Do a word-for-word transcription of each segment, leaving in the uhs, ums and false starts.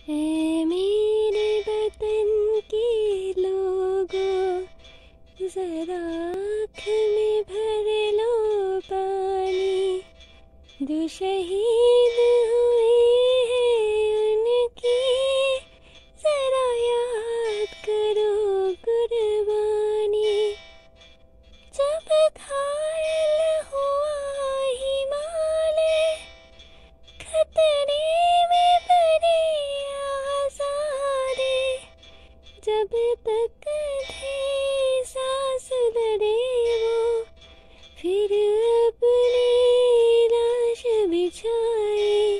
ऐ मेरे वतन के लोगों, जरा आँख में भर लो पानी। जो शहीद हुए हैं उनकी जरा याद करो कुर्बानी। जब घायल हुआ हिमालय, खतरे में पड़ी आज़ादी। जब तक थे सांस लड़े वो, फिर अपनी लाश बिछाई।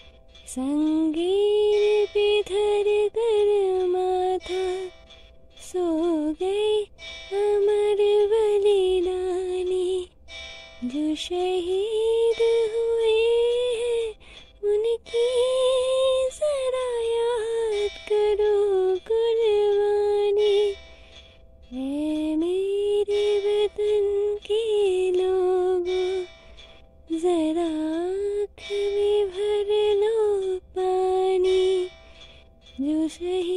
संगीन पे धर कर माथा सो गए अमर बलिदानी। जो शहीद हुए हैं उनकी जरा याद करो कुर्बानी। ऐ मेरे वतन के लोगों, जरा आँख में भर लो पानी। जो शहीद